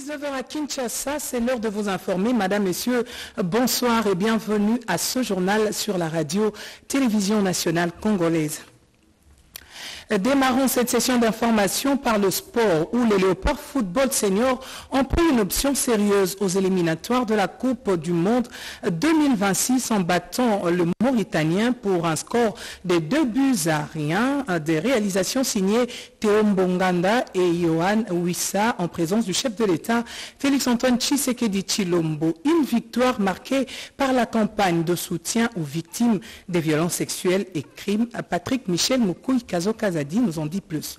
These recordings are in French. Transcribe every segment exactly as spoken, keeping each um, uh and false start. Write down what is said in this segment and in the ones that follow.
dix-neuf heures à Kinshasa, c'est l'heure de vous informer. Madame, Messieurs, bonsoir et bienvenue à ce journal sur la radio-télévision nationale congolaise. Démarrons cette session d'information par le sport où les Léopards Football Senior ont pris une option sérieuse aux éliminatoires de la Coupe du Monde deux mille vingt-six en battant le Mauritanien pour un score de deux buts à rien. Des réalisations signées Théo Mbonganda et Johan Wissa en présence du chef de l'État Félix-Antoine Tshisekedi Tshilombo. Une victoire marquée par la campagne de soutien aux victimes des violences sexuelles et crimes. Patrick Michel Moukouy Kazo Kazadi nous en dit plus.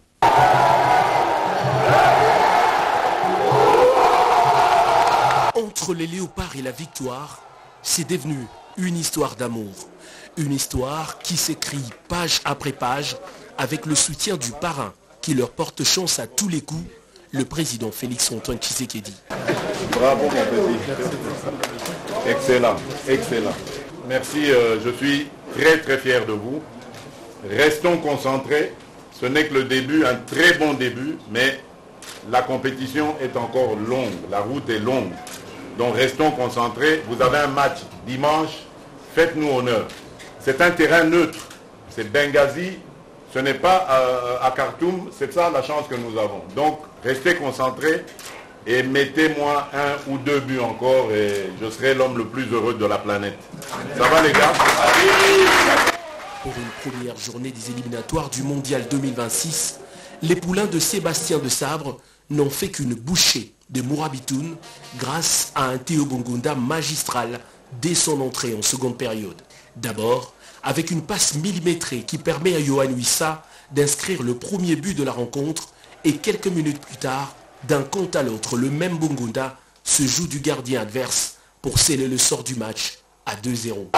Entre les léopards et la victoire, c'est devenu une histoire d'amour. Une histoire qui s'écrit page après page avec le soutien du parrain qui leur porte chance à tous les coups, le président Félix-Antoine Tshisekedi. Bravo mon petit. Excellent, excellent. Merci, euh, je suis très très fier de vous. Restons concentrés, ce n'est que le début, un très bon début, mais la compétition est encore longue, la route est longue. Donc restons concentrés, vous avez un match dimanche, faites-nous honneur. C'est un terrain neutre, c'est Benghazi, ce n'est pas à, à Khartoum, c'est ça la chance que nous avons. Donc restez concentrés et mettez-moi un ou deux buts encore et je serai l'homme le plus heureux de la planète. Ça va les gars? Pour une première journée des éliminatoires du Mondial deux mille vingt-six, les poulains de Sébastien de Sabre n'ont fait qu'une bouchée de Mourabitoun grâce à un Théo Mbonganda magistral dès son entrée en seconde période. D'abord, avec une passe millimétrée qui permet à Johan Wissa d'inscrire le premier but de la rencontre et quelques minutes plus tard, d'un compte à l'autre, le même Mbonganda se joue du gardien adverse pour sceller le sort du match à deux zéro.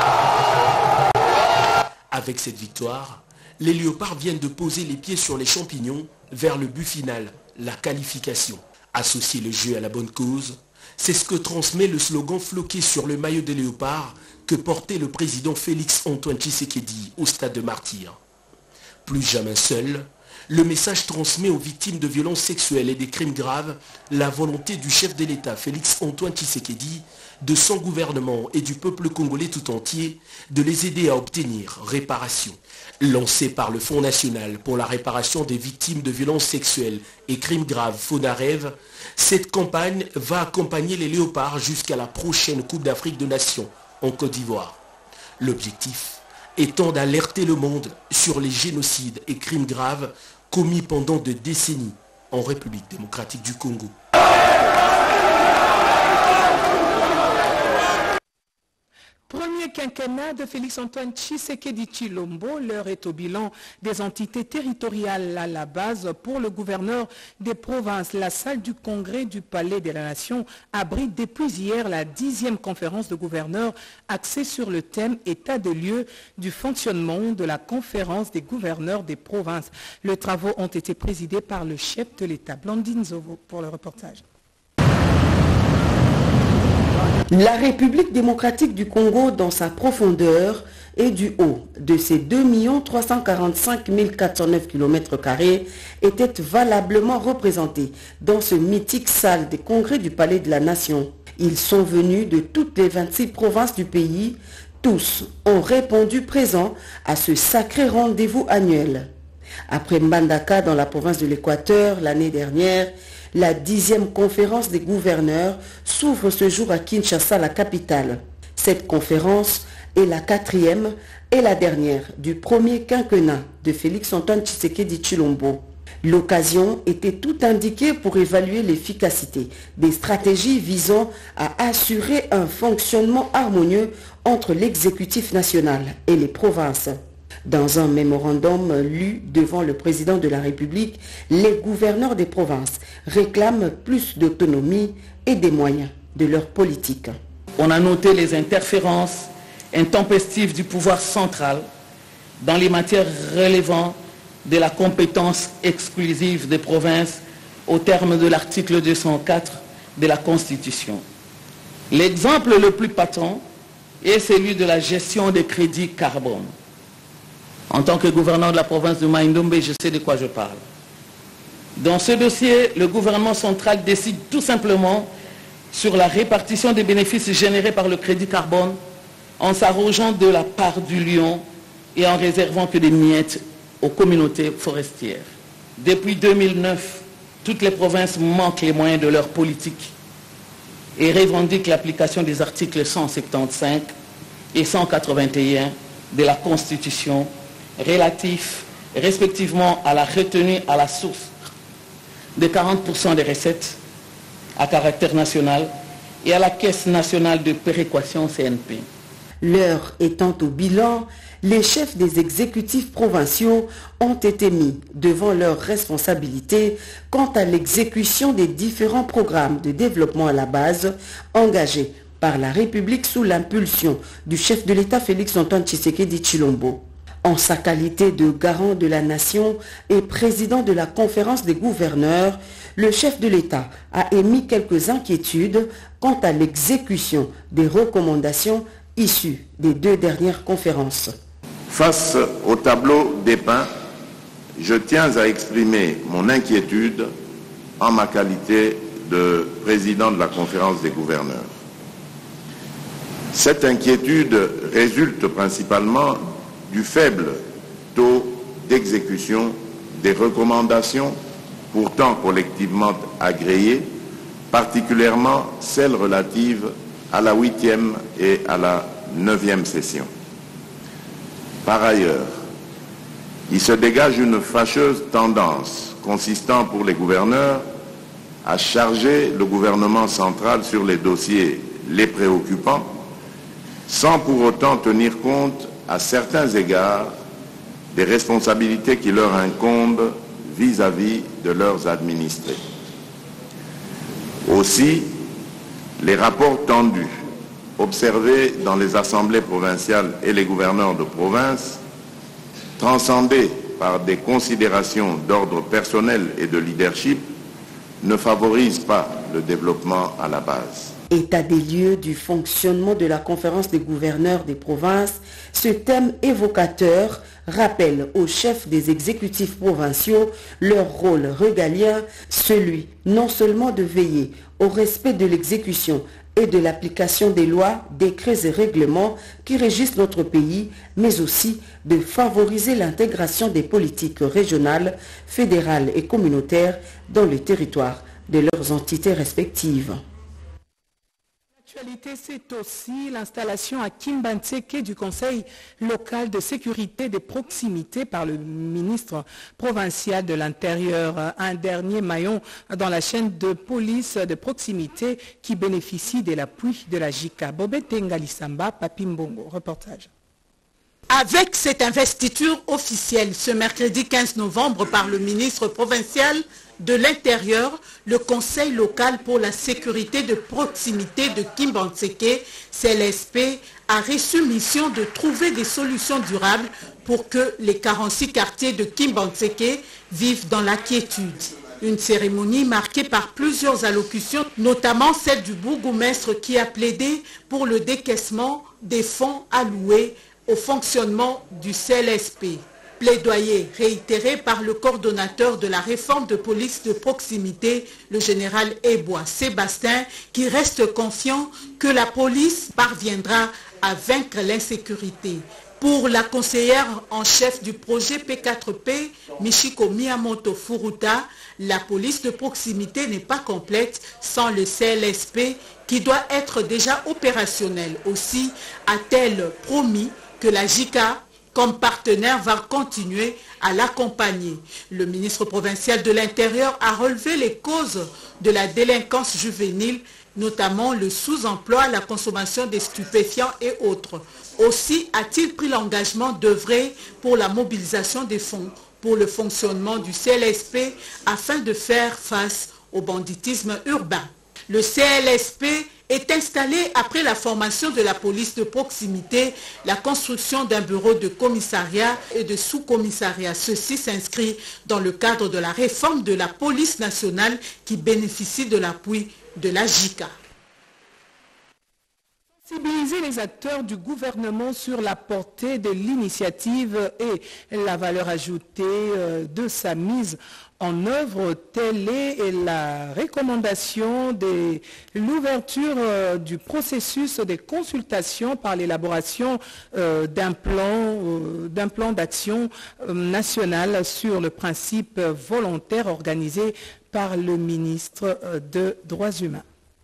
Avec cette victoire, les Léopards viennent de poser les pieds sur les champignons vers le but final, la qualification. Associer le jeu à la bonne cause, c'est ce que transmet le slogan floqué sur le maillot des Léopards que portait le président Félix-Antoine Tshisekedi au stade de Martyrs. Plus jamais seul, le message transmet aux victimes de violences sexuelles et des crimes graves la volonté du chef de l'État Félix-Antoine Tshisekedi, de son gouvernement et du peuple congolais tout entier de les aider à obtenir réparation. Lancé par le Fonds national pour la réparation des victimes de violences sexuelles et crimes graves FONAREV, cette campagne va accompagner les Léopards jusqu'à la prochaine Coupe d'Afrique des Nations en Côte d'Ivoire. L'objectif étant d'alerter le monde sur les génocides et crimes graves commis pendant des décennies en République démocratique du Congo. Premier quinquennat de Félix-Antoine Tshisekedi Tshilombo, l'heure est au bilan des entités territoriales à la base pour le gouverneur des provinces. La salle du congrès du Palais de la Nation abrite depuis hier la dixième conférence de gouverneurs axée sur le thème état de lieu du fonctionnement de la conférence des gouverneurs des provinces. Les travaux ont été présidés par le chef de l'État, Blandine Zovo, pour le reportage. La République démocratique du Congo, dans sa profondeur et du haut de ses deux millions trois cent quarante-cinq mille quatre cent neuf kilomètres carrés, était valablement représentée dans ce mythique salle des congrès du Palais de la Nation. Ils sont venus de toutes les vingt-six provinces du pays. Tous ont répondu présents à ce sacré rendez-vous annuel. Après Mbandaka dans la province de l'Équateur l'année dernière, la dixième conférence des gouverneurs s'ouvre ce jour à Kinshasa, la capitale. Cette conférence est la quatrième et la dernière du premier quinquennat de Félix-Antoine Tshisekedi Tshilombo. L'occasion était tout indiquée pour évaluer l'efficacité des stratégies visant à assurer un fonctionnement harmonieux entre l'exécutif national et les provinces. Dans un mémorandum lu devant le président de la République, les gouverneurs des provinces réclament plus d'autonomie et des moyens de leur politique. On a noté les interférences intempestives du pouvoir central dans les matières relevant de la compétence exclusive des provinces au terme de l'article deux cent quatre de la Constitution. L'exemple le plus patent est celui de la gestion des crédits carbone. En tant que gouverneur de la province de Maïndombe, je sais de quoi je parle. Dans ce dossier, le gouvernement central décide tout simplement sur la répartition des bénéfices générés par le crédit carbone en s'arrogeant de la part du lion et en réservant que des miettes aux communautés forestières. Depuis deux mille neuf, toutes les provinces manquent les moyens de leur politique et revendiquent l'application des articles cent soixante-quinze et cent quatre-vingt-un de la Constitution relatifs respectivement à la retenue à la source de quarante pour cent des recettes à caractère national et à la Caisse nationale de péréquation C N P. L'heure étant au bilan, les chefs des exécutifs provinciaux ont été mis devant leurs responsabilités quant à l'exécution des différents programmes de développement à la base engagés par la République sous l'impulsion du chef de l'État Félix-Antoine Tshisekedi Tshilombo. En sa qualité de garant de la nation et président de la conférence des gouverneurs, le chef de l'État a émis quelques inquiétudes quant à l'exécution des recommandations issues des deux dernières conférences. Face au tableau dépeint, je tiens à exprimer mon inquiétude en ma qualité de président de la conférence des gouverneurs. Cette inquiétude résulte principalement du faible taux d'exécution des recommandations pourtant collectivement agréées, particulièrement celles relatives à la huitième et à la neuvième session. Par ailleurs, il se dégage une fâcheuse tendance consistant pour les gouverneurs à charger le gouvernement central sur les dossiers les préoccupants sans pour autant tenir compte à certains égards des responsabilités qui leur incombent vis-à-vis de leurs administrés. Aussi, les rapports tendus observés dans les assemblées provinciales et les gouverneurs de province, transcendés par des considérations d'ordre personnel et de leadership, ne favorisent pas le développement à la base. État des lieux du fonctionnement de la conférence des gouverneurs des provinces, ce thème évocateur rappelle aux chefs des exécutifs provinciaux leur rôle régalien, celui non seulement de veiller au respect de l'exécution et de l'application des lois, décrets et règlements qui régissent notre pays, mais aussi de favoriser l'intégration des politiques régionales, fédérales et communautaires dans le territoire de leurs entités respectives. L'actualité, c'est aussi l'installation à Kimbantseke du Conseil local de sécurité des proximités par le ministre provincial de l'Intérieur. Un dernier maillon dans la chaîne de police de proximité qui bénéficie de l'appui de la J I C A. Bobette Ngalisamba, Papimbongo, reportage. Avec cette investiture officielle ce mercredi quinze novembre par le ministre provincial de l'Intérieur, le Conseil local pour la sécurité de proximité de Kimbantseke, C L S P, a reçu mission de trouver des solutions durables pour que les quarante-six quartiers de Kimbantseke vivent dans la quiétude. Une cérémonie marquée par plusieurs allocutions, notamment celle du bourgmestre qui a plaidé pour le décaissement des fonds alloués au fonctionnement du C L S P. Plaidoyer réitéré par le coordonnateur de la réforme de police de proximité, le général Ebois Sébastien, qui reste confiant que la police parviendra à vaincre l'insécurité. Pour la conseillère en chef du projet P quatre P, Michiko Miyamoto Furuta, la police de proximité n'est pas complète sans le C L S P qui doit être déjà opérationnel. Aussi a-t-elle promis que la J I C A, comme partenaire, va continuer à l'accompagner. Le ministre provincial de l'Intérieur a relevé les causes de la délinquance juvénile, notamment le sous-emploi, la consommation des stupéfiants et autres. Aussi a-t-il pris l'engagement d'œuvrer pour la mobilisation des fonds pour le fonctionnement du C L S P afin de faire face au banditisme urbain. Le C L S P est installé après la formation de la police de proximité, la construction d'un bureau de commissariat et de sous-commissariat. Ceci s'inscrit dans le cadre de la réforme de la police nationale qui bénéficie de l'appui de la J I C A. Sensibiliser les acteurs du gouvernement sur la portée de l'initiative et la valeur ajoutée de sa mise en œuvre. Telle est la recommandation de l'ouverture euh, du processus de consultation par l'élaboration euh, d'un plan, euh, d'un plan d'action euh, national sur le principe volontaire organisé par le ministre euh, des Droits humains.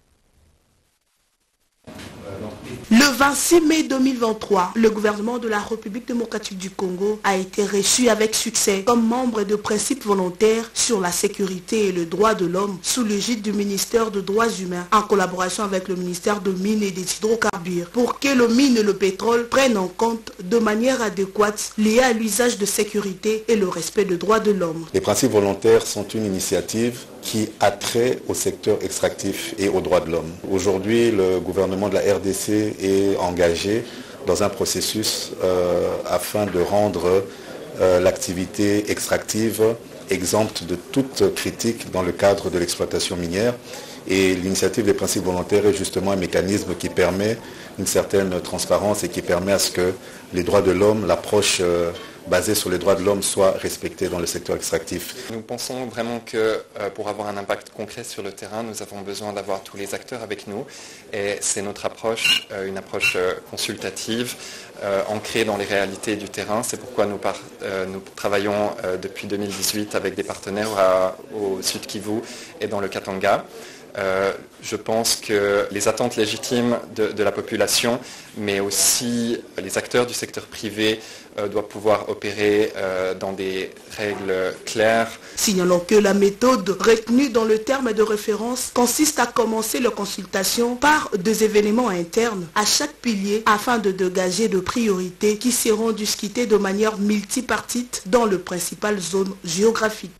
Le vingt-six mai deux mille vingt-trois, le gouvernement de la République démocratique du Congo a été reçu avec succès comme membre de principe volontaire sur la sécurité et le droit de l'homme sous l'égide du ministère des Droits humains en collaboration avec le ministère de Mines et des Hydrocarbures pour que le mine et le pétrole prennent en compte de manière adéquate liée à l'usage de sécurité et le respect des droits de l'homme. Les principes volontaires sont une initiative qui a trait au secteur extractif et aux droits de l'homme. Aujourd'hui, le gouvernement de la R D C est engagé dans un processus euh, afin de rendre euh, l'activité extractive exempte de toute critique dans le cadre de l'exploitation minière. Et l'initiative des principes volontaires est justement un mécanisme qui permet une certaine transparence et qui permet à ce que les droits de l'homme, l'approche euh, basée sur les droits de l'homme soit respectée dans le secteur extractif. Nous pensons vraiment que euh, pour avoir un impact concret sur le terrain, nous avons besoin d'avoir tous les acteurs avec nous. Et c'est notre approche, euh, une approche euh, consultative, euh, ancrée dans les réalités du terrain. C'est pourquoi nous, par, euh, nous travaillons euh, depuis deux mille dix-huit avec des partenaires à, au Sud Kivu et dans le Katanga. Euh, je pense que les attentes légitimes de, de la population, mais aussi les acteurs du secteur privé euh, doivent pouvoir opérer euh, dans des règles claires. Signalons que la méthode retenue dans le terme de référence consiste à commencer la consultation par des événements internes à chaque pilier afin de dégager de priorités qui seront discutées de manière multipartite dans le principale zone géographique.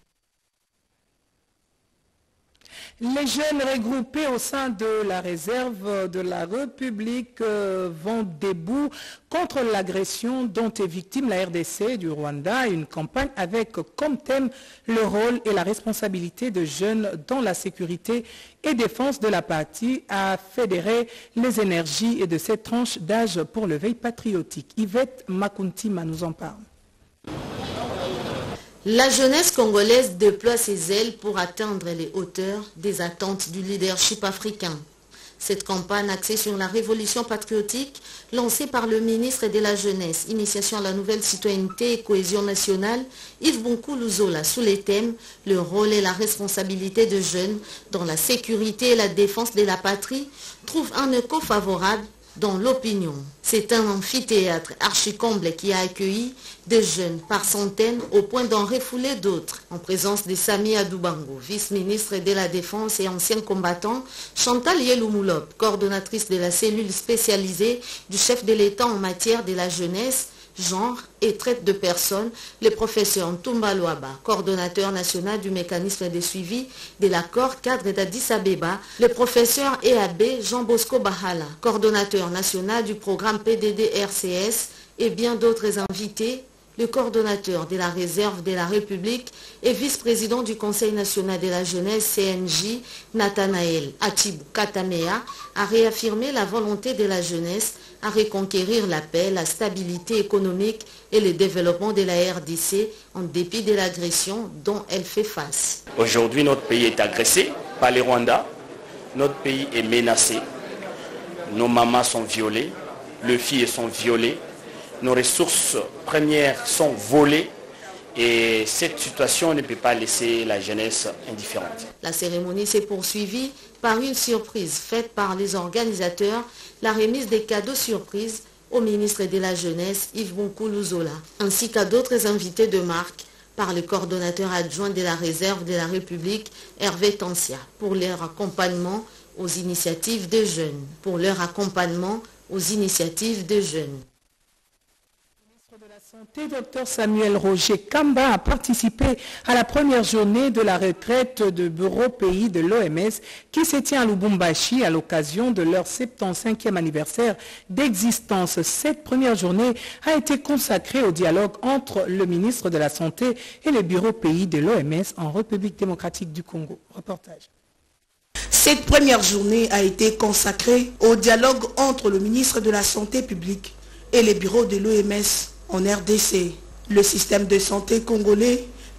Les jeunes regroupés au sein de la réserve de la République vont debout contre l'agression dont est victime la R D C du Rwanda. Une campagne avec comme thème le rôle et la responsabilité de jeunes dans la sécurité et défense de la patrie a fédéré les énergies et de cette tranche d'âge pour le veille patriotique. Yvette Makuntima nous en parle. La jeunesse congolaise déploie ses ailes pour atteindre les hauteurs des attentes du leadership africain. Cette campagne axée sur la révolution patriotique, lancée par le ministre de la Jeunesse, Initiation à la nouvelle citoyenneté et cohésion nationale, Yves Bonkoulouzola, sous les thèmes « Le rôle et la responsabilité de jeunes dans la sécurité et la défense de la patrie », trouve un écho favorable dans l'opinion. C'est un amphithéâtre archi-comble qui a accueilli des jeunes par centaines au point d'en refouler d'autres. En présence de Sami Adoubango, vice-ministre de la Défense et ancien combattant, Chantal Yeloumoulop, coordonnatrice de la cellule spécialisée du chef de l'État en matière de la jeunesse, genre et traite de personnes, le professeur Ntumba Loaba, coordonnateur national du mécanisme de suivi de l'accord cadre d'Addis Abeba, le professeur E A B Jean Bosco Bahala, coordonnateur national du programme P D D R C S et bien d'autres invités, le coordonnateur de la réserve de la République et vice-président du Conseil national de la jeunesse C N J, Nathanaël Atibou Katamea, a réaffirmé la volonté de la jeunesse à reconquérir la paix, la stabilité économique et le développement de la R D C en dépit de l'agression dont elle fait face. Aujourd'hui, notre pays est agressé par les Rwandais, notre pays est menacé, nos mamans sont violées, les filles sont violées, nos ressources premières sont volées et cette situation ne peut pas laisser la jeunesse indifférente. La cérémonie s'est poursuivie par une surprise faite par les organisateurs, la remise des cadeaux surprises au ministre de la Jeunesse Yves Bonkoulouzola, ainsi qu'à d'autres invités de marque par le coordonnateur adjoint de la réserve de la République Hervé Tansia pour leur accompagnement aux initiatives des jeunes. Pour leur accompagnement aux initiatives des jeunes. Santé, Dr Samuel Roger Kamba a participé à la première journée de la retraite de bureau pays de l'O M S qui se tient à Lubumbashi à l'occasion de leur septante-cinquième anniversaire d'existence. Cette première journée a été consacrée au dialogue entre le ministre de la Santé et le bureau pays de l'O M S en République démocratique du Congo. Reportage. Cette première journée a été consacrée au dialogue entre le ministre de la Santé publique et les bureaux de l'O M S en R D C. Le système de santé congolais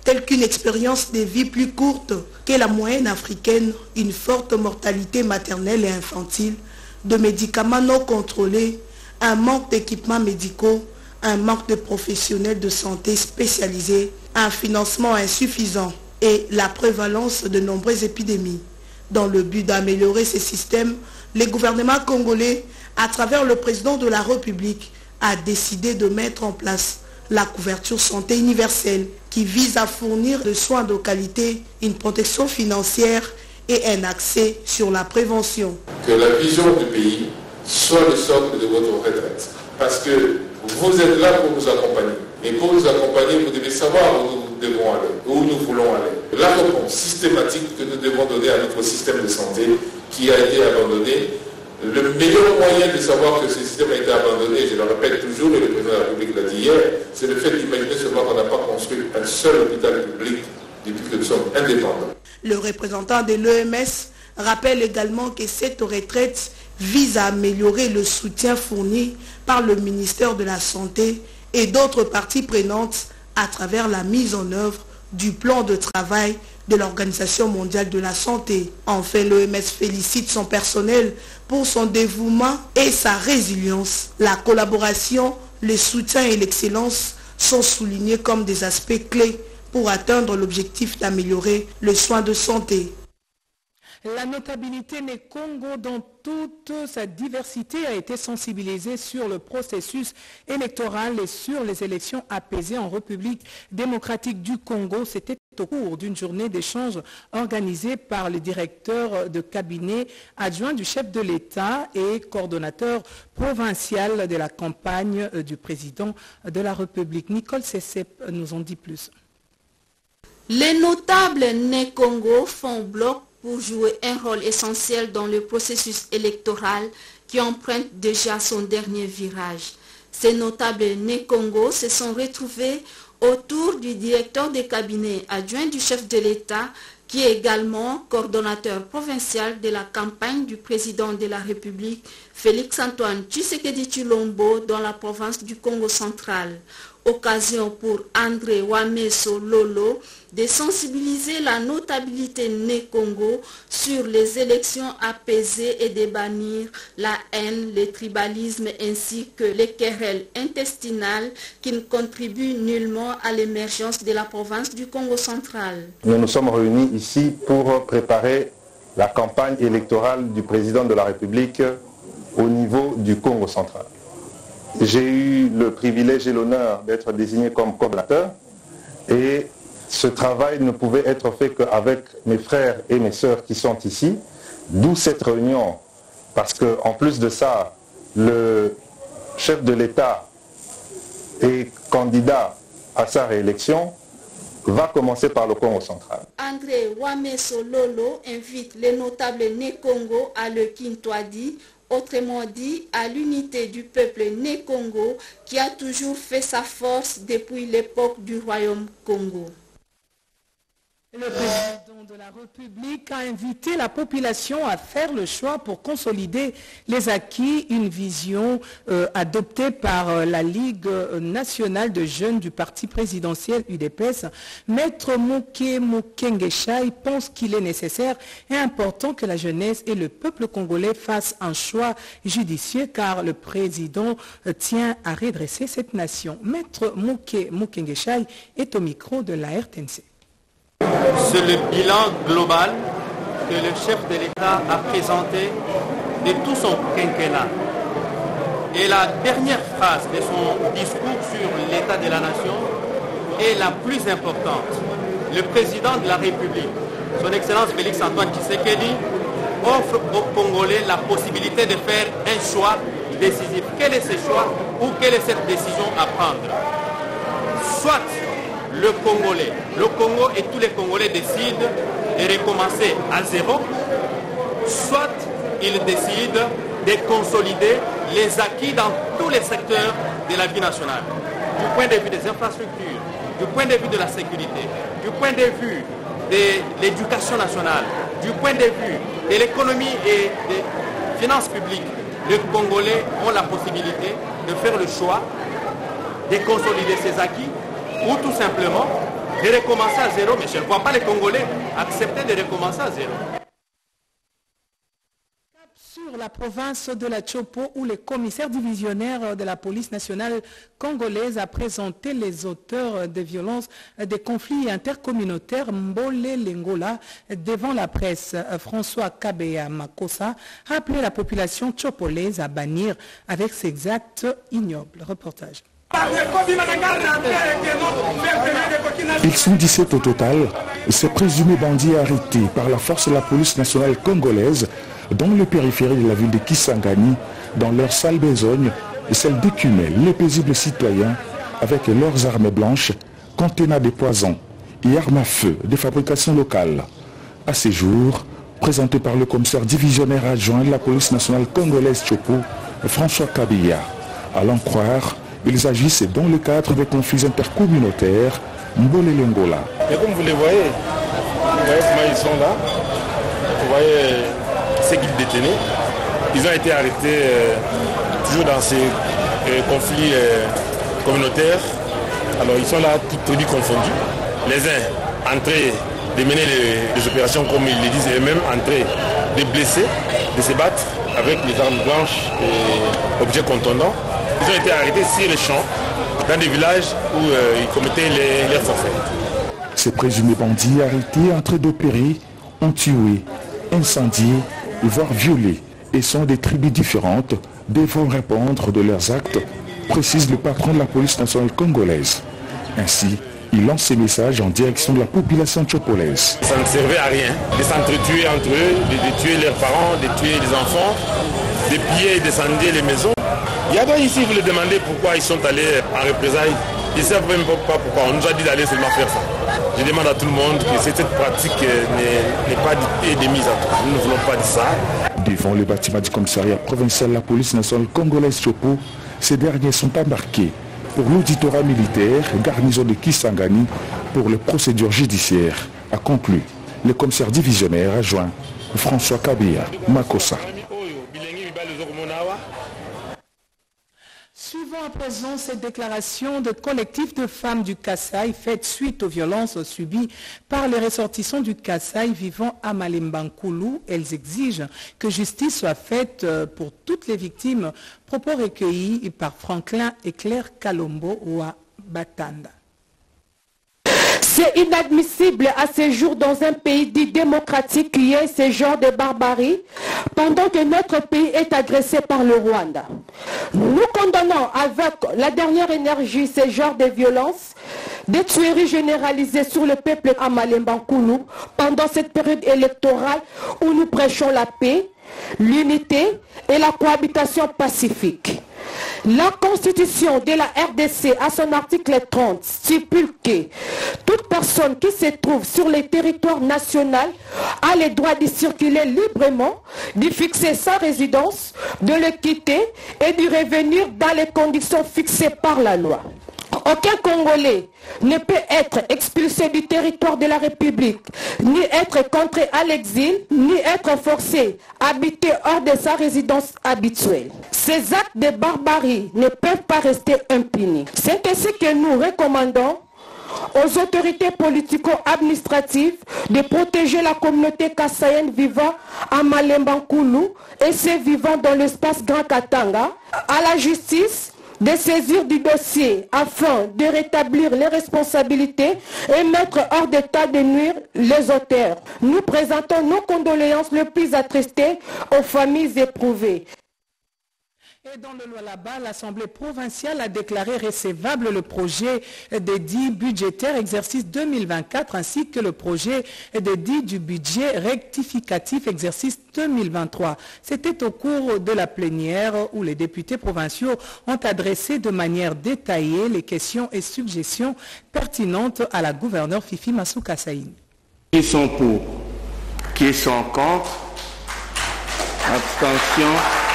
tels qu'une expérience de vie plus courte que la moyenne africaine, une forte mortalité maternelle et infantile, de médicaments non contrôlés, un manque d'équipements médicaux, un manque de professionnels de santé spécialisés, un financement insuffisant et la prévalence de nombreuses épidémies. Dans le but d'améliorer ces systèmes, le gouvernement congolais, à travers le président de la République, a décidé de mettre en place la couverture santé universelle qui vise à fournir des soins de qualité, une protection financière et un accès sur la prévention. Que la vision du pays soit le socle de votre retraite. Parce que vous êtes là pour nous accompagner. Et pour nous accompagner, vous devez savoir où nous devons aller, où nous voulons aller. La réponse systématique que nous devons donner à notre système de santé qui a été abandonné. Le meilleur moyen de savoir que ce système a été abandonné, je le répète toujours, et le président de la République l'a dit hier, c'est le fait d'imaginer seulement qu'on n'a pas construit un seul hôpital public depuis que nous sommes indépendants. Le représentant de l'O M S rappelle également que cette retraite vise à améliorer le soutien fourni par le ministère de la Santé et d'autres parties prenantes à travers la mise en œuvre du plan de travail de l'Organisation mondiale de la santé. Enfin, l'O M S félicite son personnel pour son dévouement et sa résilience. La collaboration, le soutien et l'excellence sont soulignés comme des aspects clés pour atteindre l'objectif d'améliorer le soin de santé. La notabilité du Congo dans toute sa diversité a été sensibilisée sur le processus électoral et sur les élections apaisées en République démocratique du Congo. C'était au cours d'une journée d'échange organisée par le directeur de cabinet adjoint du chef de l'État et coordonnateur provincial de la campagne du président de la République. Nicole Sessep nous en dit plus. Les notables nés Congo font bloc pour jouer un rôle essentiel dans le processus électoral qui emprunte déjà son dernier virage. Ces notables nés Congo se sont retrouvés autour du directeur de cabinet adjoint du chef de l'État, qui est également coordonnateur provincial de la campagne du président de la République, Félix-Antoine Tshisekedi Tshilombo, dans la province du Congo central. Occasion pour André Wameso Lolo de sensibiliser la notabilité née Congo sur les élections apaisées et de bannir la haine, le tribalisme ainsi que les querelles intestinales qui ne contribuent nullement à l'émergence de la province du Congo central. Nous nous sommes réunis ici pour préparer la campagne électorale du président de la République au niveau du Congo central. J'ai eu le privilège et l'honneur d'être désigné comme coordonnateur et ce travail ne pouvait être fait qu'avec mes frères et mes sœurs qui sont ici, d'où cette réunion, parce qu'en plus de ça, le chef de l'État est candidat à sa réélection, va commencer par le Congo central. André Wameso Lolo invite les notables nés Congo à le Kintwadi, autrement dit à l'unité du peuple né Congo qui a toujours fait sa force depuis l'époque du royaume Congo. Le président de la République a invité la population à faire le choix pour consolider les acquis, une vision euh, adoptée par euh, la Ligue nationale de jeunes du parti présidentiel U D P S. Maître Moké Mokengeshai pense qu'il est nécessaire et important que la jeunesse et le peuple congolais fassent un choix judicieux car le président euh, tient à redresser cette nation. Maître Moké Mokengeshai est au micro de la R T N C. C'est le bilan global que le chef de l'État a présenté de tout son quinquennat. Et la dernière phrase de son discours sur l'état de la nation est la plus importante. Le président de la République, son Excellence Félix-Antoine Tshisekedi, offre aux Congolais la possibilité de faire un choix décisif. Quel est ce choix ou quelle est cette décision à prendre? Soit le Congolais, le Congo et tous les Congolais décident de recommencer à zéro, soit ils décident de consolider les acquis dans tous les secteurs de la vie nationale. Du point de vue des infrastructures, du point de vue de la sécurité, du point de vue de l'éducation nationale, du point de vue de l'économie et des finances publiques, les Congolais ont la possibilité de faire le choix de consolider ces acquis ou tout simplement de recommencer à zéro, mais je ne vois pas les Congolais accepter de recommencer à zéro. Sur la province de la Tchopo, où le commissaire divisionnaire de la police nationale congolaise a présenté les auteurs de violences des conflits intercommunautaires Mbole Lengola devant la presse. François Kabeya Makossa a appelé la population tchopolaise à bannir avec ces actes ignobles. Reportage. Ils sont dix-sept au total, ces présumés bandits arrêtés par la force de la police nationale congolaise dans le périphérie de la ville de Kisangani, dans leur sale besogne, celle d'écumer les paisibles citoyens avec leurs armes blanches, contenant des poisons et armes à feu de fabrication locale. À ces jours, présenté par le commissaire divisionnaire adjoint de la police nationale congolaise Tchopo, François Kabeya. À l'en croire, ils agissent dans le cadre des conflits intercommunautaires Mbole Lengola. Et comme vous les voyez, vous voyez comment ils sont là, vous voyez ces qu'ils détenaient, ils ont été arrêtés euh, toujours dans ces euh, conflits euh, communautaires. Alors ils sont là, tous produits confondus. Les uns entrés de mener les, les opérations comme ils le disent, et eux-mêmes entrés de blesser, de se battre avec les armes blanches et objets contondants. Ils ont été arrêtés sur les champs, dans des villages où euh, ils commettaient les, leurs forfaits. Ces présumés bandits arrêtés en train d'opérer ont tué, incendié, voire violé, et sont des tribus différentes, devront répondre de leurs actes, précise le patron de la police nationale congolaise. Ainsi, il lance ses messages en direction de la population tchopolaise. Ça ne servait à rien de s'entretuer entre eux, de, de tuer leurs parents, de tuer les enfants, de piller et d'incendier les maisons. Il y a donc ici, vous les demandez pourquoi ils sont allés en représailles. Ils ne savent même pas pourquoi. On nous a dit d'aller seulement faire ça. Je demande à tout le monde que cette pratique n'est pas de mise à tout. Nous ne voulons pas de ça. Devant le bâtiment du commissariat provincial de la police nationale congolaise Tchopo, ces derniers sont embarqués pour l'auditorat militaire garnison de Kisangani pour les procédures judiciaires, a conclu le commissaire divisionnaire adjoint François Kabeya Makossa. Suivons à présent cette déclaration de collectif de femmes du Kasaï faite suite aux violences subies par les ressortissants du Kasaï vivant à Malembankoulou. Elles exigent que justice soit faite pour toutes les victimes. Propos recueillis par Franklin et Claire Kalombo ou à Batanda. C'est inadmissible à ce jour dans un pays dit démocratique qu'il y ait ce genre de barbarie pendant que notre pays est agressé par le Rwanda. Nous condamnons avec la dernière énergie ce genre de violence, des tueries généralisées sur le peuple à Malembankoulou pendant cette période électorale où nous prêchons la paix, l'unité et la cohabitation pacifique. La Constitution de la R D C, à son article trente, stipule que toute personne qui se trouve sur le territoire national a le droit de circuler librement, de fixer sa résidence, de le quitter et de revenir dans les conditions fixées par la loi. Aucun Congolais ne peut être expulsé du territoire de la République, ni être contraint à l'exil, ni être forcé à habiter hors de sa résidence habituelle. Ces actes de barbarie ne peuvent pas rester impunis. C'est ainsi que nous recommandons aux autorités politico-administratives de protéger la communauté kassaïenne vivant à Malembankoulou et ceux vivant dans l'espace Grand Katanga, à la justice de saisir du dossier afin de rétablir les responsabilités et mettre hors d'état de nuire les auteurs. Nous présentons nos condoléances les plus attristées aux familles éprouvées. Et dans le Lualaba, l'Assemblée provinciale a déclaré recevable le projet des dits budgétaires exercice deux mille vingt-quatre ainsi que le projet des dits du budget rectificatif exercice deux mille vingt-trois. C'était au cours de la plénière où les députés provinciaux ont adressé de manière détaillée les questions et suggestions pertinentes à la gouverneure Fifi Masuka Saïn. Qui sont pour? Qui sont contre? Abstention.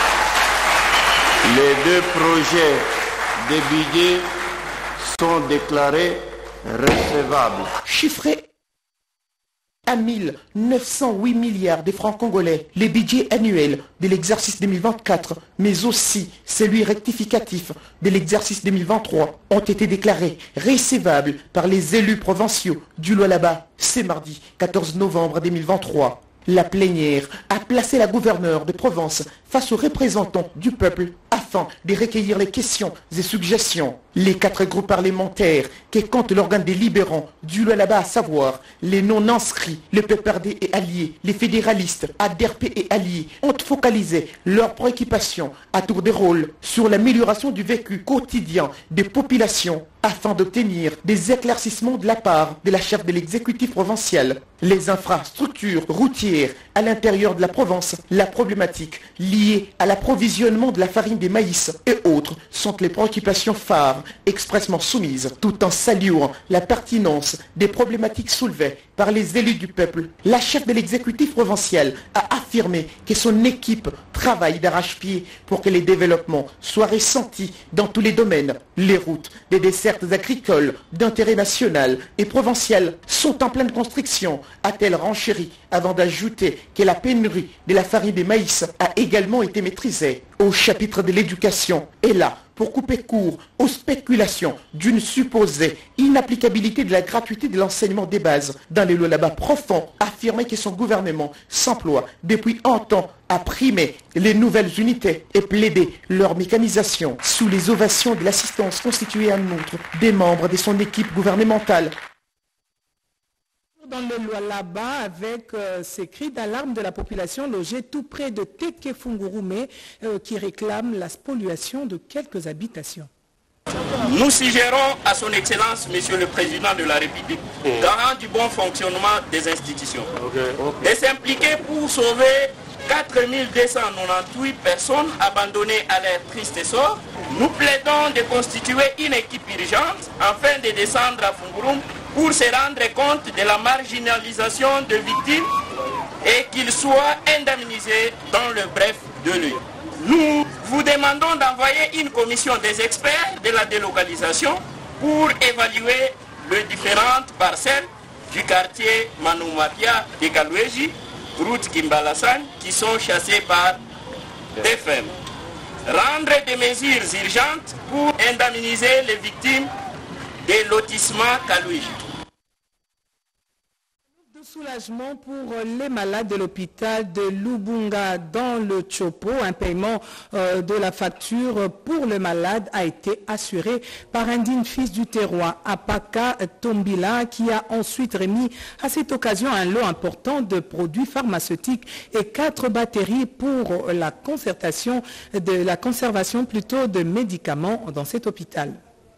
Les deux projets de budget sont déclarés recevables. Chiffré à mille neuf cent huit milliards de francs congolais. Les budgets annuels de l'exercice deux mille vingt-quatre, mais aussi celui rectificatif de l'exercice deux mille vingt-trois, ont été déclarés recevables par les élus provinciaux du Lualaba. C'est mardi quatorze novembre deux mille vingt-trois. La plénière a placé la gouverneure de province face aux représentants du peuple afin de recueillir les questions et suggestions. Les quatre groupes parlementaires qui comptent l'organe délibérant du Lualaba, à savoir les non-inscrits, le P P R D et alliés, les fédéralistes, A D R P et alliés, ont focalisé leurs préoccupations à tour de rôle sur l'amélioration du vécu quotidien des populations afin d'obtenir des éclaircissements de la part de la chef de l'exécutif provincial. Les infrastructures routières à l'intérieur de la province, la problématique liée à l'approvisionnement de la farine des maïs et autres sont les préoccupations phares expressement soumises, tout en saluant la pertinence des problématiques soulevées par les élus du peuple. La chef de l'exécutif provincial a affirmé que son équipe travaille d'arrache-pied pour que les développements soient ressentis dans tous les domaines. Les routes des dessertes agricoles d'intérêt national et provincial sont en pleine construction, a-t-elle renchéri avant d'ajouter que la pénurie de la farine des maïs a également été maîtrisée. Au chapitre de l'éducation, et là, pour couper court aux spéculations d'une supposée inapplicabilité de la gratuité de l'enseignement des bases dans les Lualaba profonds, affirmait que son gouvernement s'emploie depuis un temps à primer les nouvelles unités et plaider leur mécanisation sous les ovations de l'assistance constituée en outre des membres de son équipe gouvernementale. Dans le Lualaba, avec euh, ces cris d'alarme de la population logée tout près de Tekefungurume euh, qui réclame la spoliation de quelques habitations. Nous suggérons à son Excellence, Monsieur le Président de la République, garant du bon fonctionnement des institutions, okay, okay. de s'impliquer pour sauver quatre mille deux cent quatre-vingt-dix-huit personnes abandonnées à leur triste sort. Nous plaidons de constituer une équipe urgente afin de descendre à Fungurum pour se rendre compte de la marginalisation de victimes et qu'ils soient indemnisés dans le bref délai. Nous vous demandons d'envoyer une commission des experts de la délocalisation pour évaluer les différentes parcelles du quartier Manumapia de Kaloueji, route Kimbalassan, qui sont chassées par des femmes. Rendre des mesures urgentes pour indemniser les victimes des lotissements Kaloueji. Soulagement pour les malades de l'hôpital de Lubunga dans le Chopo. Un paiement euh, de la facture pour le malade a été assuré par un digne fils du terroir, Apaka Tombila, qui a ensuite remis à cette occasion un lot important de produits pharmaceutiques et quatre batteries pour la concertation de la conservation plutôt de médicaments dans cet hôpital.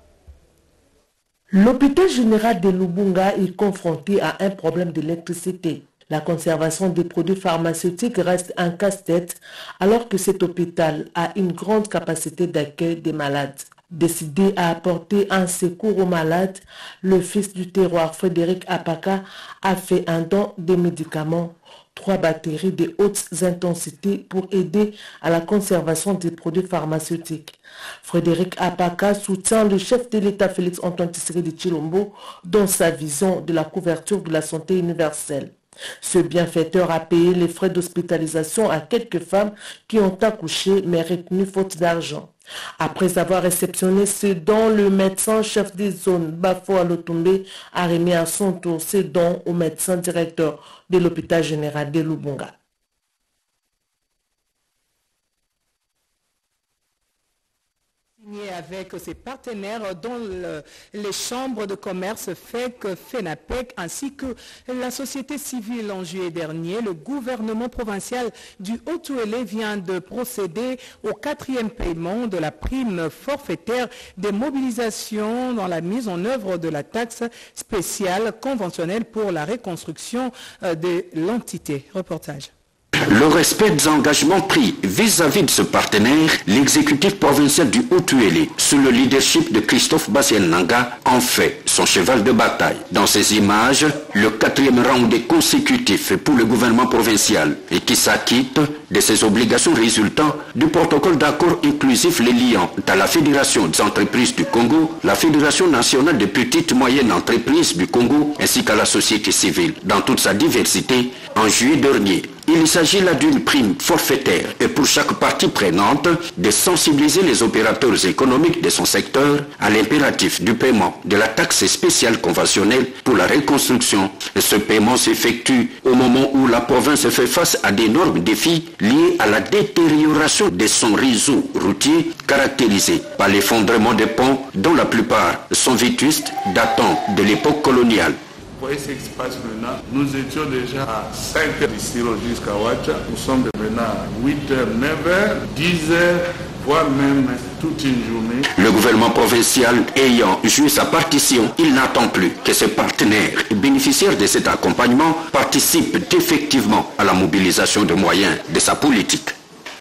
L'hôpital général de Lubunga est confronté à un problème d'électricité. La conservation des produits pharmaceutiques reste un casse-tête alors que cet hôpital a une grande capacité d'accueil des malades. Décidé à apporter un secours aux malades, le fils du terroir Frédéric Apaka a fait un don de médicaments, trois batteries de hautes intensités pour aider à la conservation des produits pharmaceutiques. Frédéric Apaka soutient le chef de l'État Félix Antoine Tshisekedi Tshilombo dans sa vision de la couverture de la santé universelle. Ce bienfaiteur a payé les frais d'hospitalisation à quelques femmes qui ont accouché mais retenues faute d'argent. Après avoir réceptionné ce don, le médecin chef des zones Bafo Alotumbe a remis à son tour ce don au médecin directeur de l'hôpital général de Lubunga. Avec ses partenaires dont le, les chambres de commerce F E C, FENAPEC ainsi que la société civile en juillet dernier, le gouvernement provincial du Haut-Uélé vient de procéder au quatrième paiement de la prime forfaitaire des mobilisations dans la mise en œuvre de la taxe spéciale conventionnelle pour la reconstruction de l'entité. Reportage. Le respect des engagements pris vis-à-vis de ce partenaire, l'exécutif provincial du Haut-Tuélé, sous le leadership de Christophe Bassien-Nanga, en fait son cheval de bataille. Dans ces images, le quatrième round consécutif pour le gouvernement provincial et qui s'acquitte de ses obligations résultant du protocole d'accord inclusif les liant à la Fédération des entreprises du Congo, la Fédération nationale des petites et moyennes entreprises du Congo ainsi qu'à la société civile dans toute sa diversité en juillet dernier. Il s'agit là d'une prime forfaitaire et pour chaque partie prenante de sensibiliser les opérateurs économiques de son secteur à l'impératif du paiement de la taxe spéciale conventionnelle pour la reconstruction. Et ce paiement s'effectue au moment où la province fait face à d'énormes défis liés à la détérioration de son réseau routier caractérisé par l'effondrement des ponts dont la plupart sont vétustes datant de l'époque coloniale. Vous voyez ce qui se passe maintenant. Nous étions déjà à cinq heures d'ici jusqu'à Ouacha. Nous sommes maintenant à huit heures, neuf heures, dix heures, voire même toute une journée. Le gouvernement provincial ayant joué sa partition, il n'attend plus que ses partenaires et bénéficiaires de cet accompagnement participent effectivement à la mobilisation de moyens de sa politique.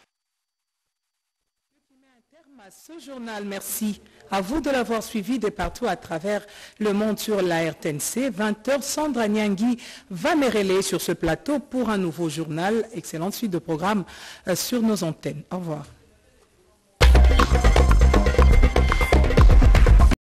Ce journal, merci à vous de l'avoir suivi de partout à travers le monde sur la R T N C. vingt heures, Sandra Nyangui va me relayer sur ce plateau pour un nouveau journal. Excellente suite de programmes sur nos antennes. Au revoir.